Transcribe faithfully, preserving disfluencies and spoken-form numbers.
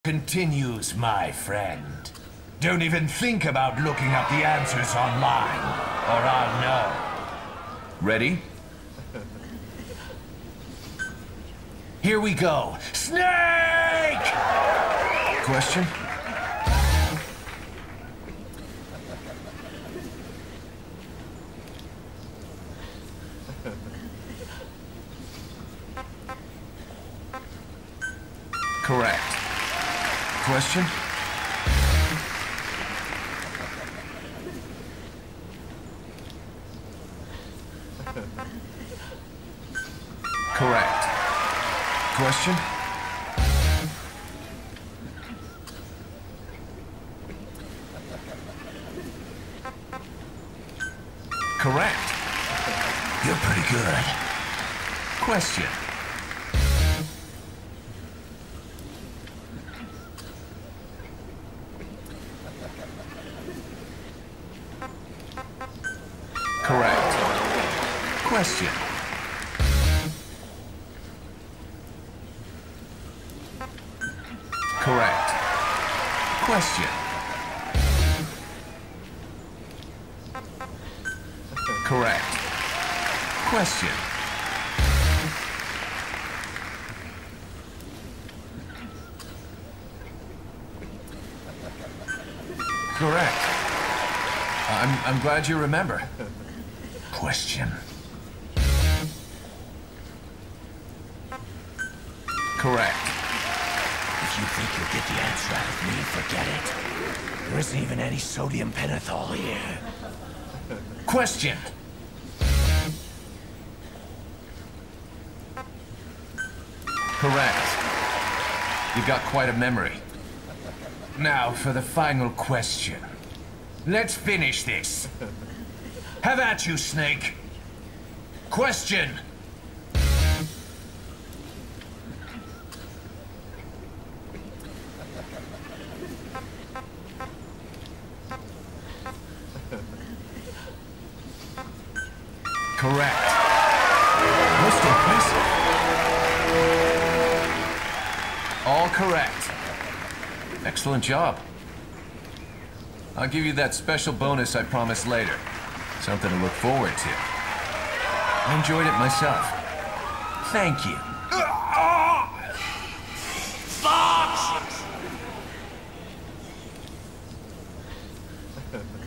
continues, my friend. Don't even think about looking up the answers online, or I'll know. Ready? Here we go. Snake! Question? Correct. Question? Correct. Question? Correct. You're pretty good. Question? Correct. Question? Correct. Question? Correct. Question? Correct. I'm, I'm glad you remember. Question? Correct. If you think you'll get the answer out of me, forget it. There isn't even any sodium pentothal here. Question? Correct. You've got quite a memory. Now for the final question. Let's finish this. Have at you, Snake. Question. Correct. Most impressive. All correct. Excellent job. I'll give you that special bonus I promised later. Something to look forward to. I enjoyed it myself. Thank you. Fox!